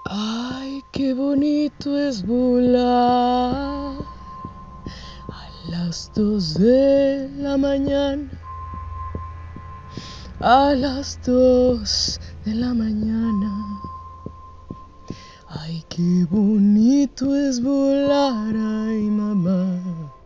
Ay, qué bonito es volar a las 2 de la mañana, a las 2 de la mañana. Ay, qué bonito es volar, ay, mamá.